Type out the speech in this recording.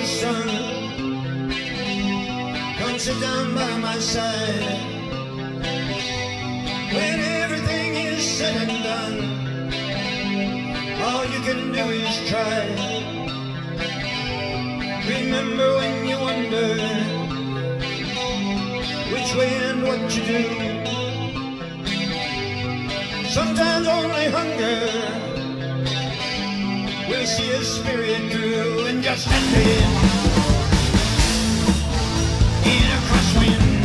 son, come sit down by my side. When everything is said and done, all you can do is try. Remember when you wonder which way and what to do. Sometimes only hunger will see a spirit through, and just that in a crosswind.